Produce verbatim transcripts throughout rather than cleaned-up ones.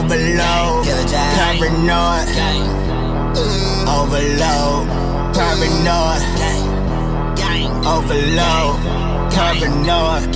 Overload, paranoid, overload, paranoid, overload, paranoid,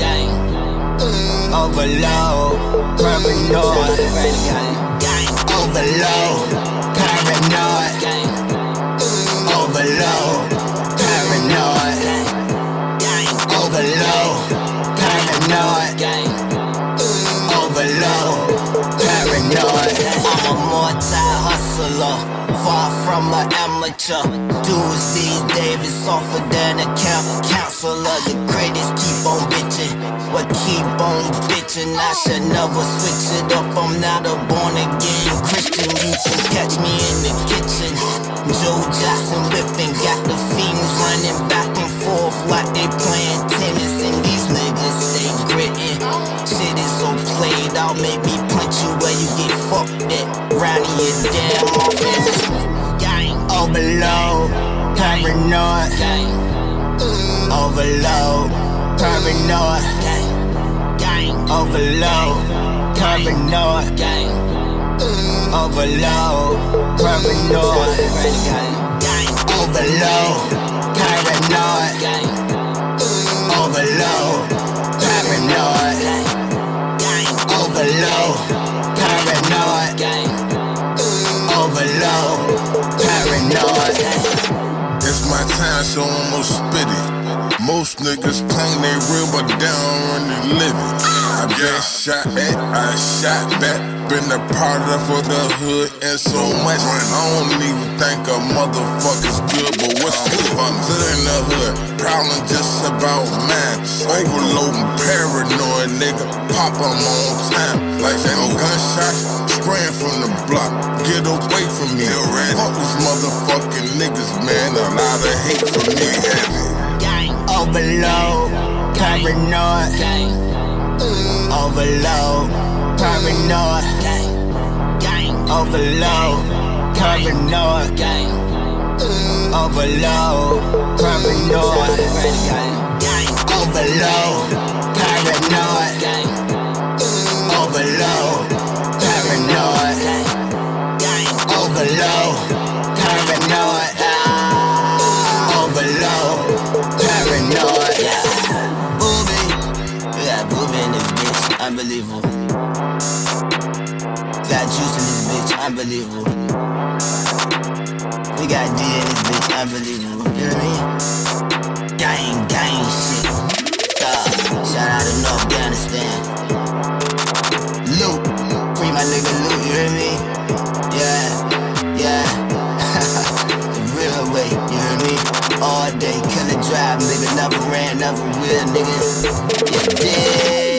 overload, paranoid, overload, paranoid, overload, paranoid, overload, paranoid, overload, paranoid. I'm a multi-hustler, far from an amateur. Dudes these days is softer than a camp counselor. The greatest keep on bitching, but keep on bitching. I should never switch it up, I'm not a born-again Christian. You can catch me in the kitchen, Joe Jackson whipping, got the fiends running back and forth like they playing tennis. And these niggas stay gritting, shit is so played out, make me punch you where you get fucked at. Round your damn off in this gang. Overload, paranoid, overload, paranoid, overload, paranoid, overload, paranoid, overload, paranoid, overload, paranoid, overload, paranoid, overload, paranoid. It's my time, so I'ma spit it. Most niggas claim they real, but they don't really live it. I been shot at, I shot back. Been a part of for the hood and so much. I don't even think a motherfucker's good, but what's the fun? Sit in the hood, prowling just about mine. Overloading, paranoid nigga, pop 'em on time. Like no gunshots, spraying from the block. Get away from me, fuck these motherfucking niggas, man. A lot of hate for me, heavy. Overload, paranoid, overload, paranoid, overload, paranoid, overload, paranoid, overload, paranoid, overload, paranoid, overload, paranoid, overload, paranoid. Booby, we got Booby in this bitch, unbelievable. Got juice in this bitch, unbelievable. We got D in this bitch, unbelievable. You know what I mean? Gang, gang shit. Uh, shout out to North Afghanistan. Luke, free my nigga Luke, you hear me? Yeah, yeah. The real way, you hear me? All day, killer drive, nigga, never ran, never will, nigga. Yeah, yeah.